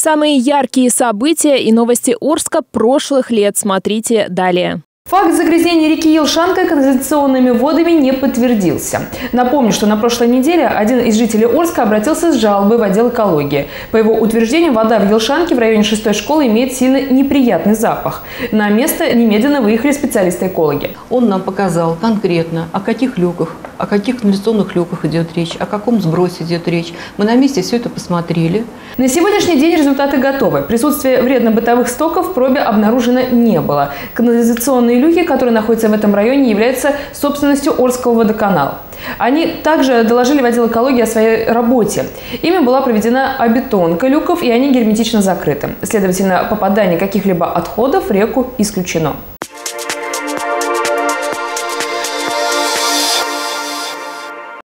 Самые яркие события и новости Орска прошлых лет смотрите далее. Факт загрязнения реки Елшанка канализационными водами не подтвердился. Напомню, что на прошлой неделе один из жителей Орска обратился с жалобой в отдел экологии. По его утверждению, вода в Елшанке в районе 6-й школы имеет сильно неприятный запах. На место немедленно выехали специалисты-экологи. Он нам показал конкретно, о каких люках, о каких канализационных люках идет речь, о каком сбросе идет речь. Мы на месте все это посмотрели. На сегодняшний день результаты готовы. Присутствие вредно-бытовых стоков в пробе обнаружено не было. Канализационные люки, которые находятся в этом районе, являются собственностью Орского водоканала. Они также доложили в отдел экологии о своей работе. Ими была проведена обетонка люков, и они герметично закрыты. Следовательно, попадание каких-либо отходов в реку исключено.